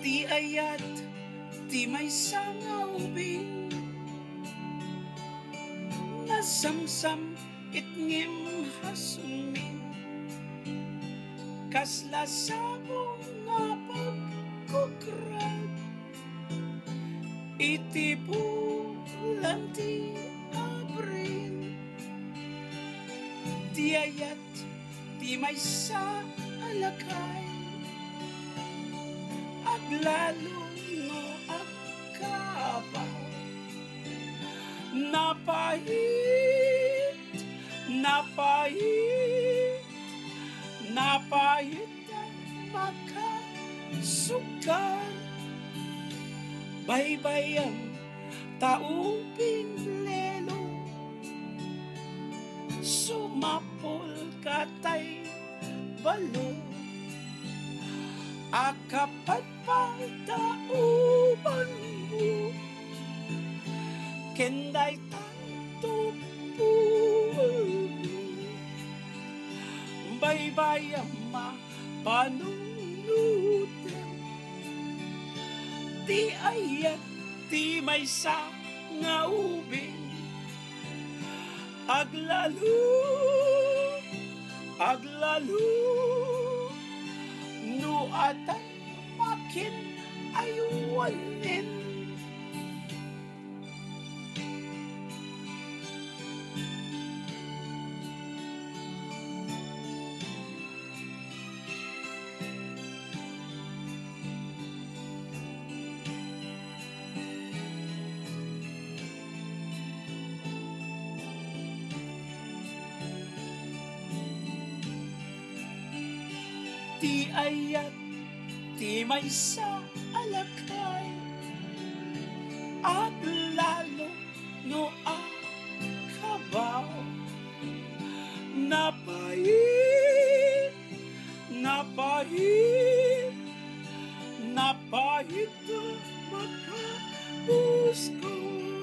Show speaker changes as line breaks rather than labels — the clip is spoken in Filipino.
Ti ayat, ti may sangawbing nasamsam itngim hasmin kasla sabong nga pagkukrag iti bulan ti Abril. Ti ayat, ti may sa alakay aglalo no agkabaw napahit, napahit, napahit ang makasugal baybayang tauping lelo sumapol katay balo akapat pagtauban mo kenday tanto buwan mo baybayang mapanunutin ti ayat ti may sa nga ubing aglalo, aglalo no atay makin ayuwanin. Ti ayat, ti may sa alakay aglalo no akabaw napahit, napahit, napahit makabusko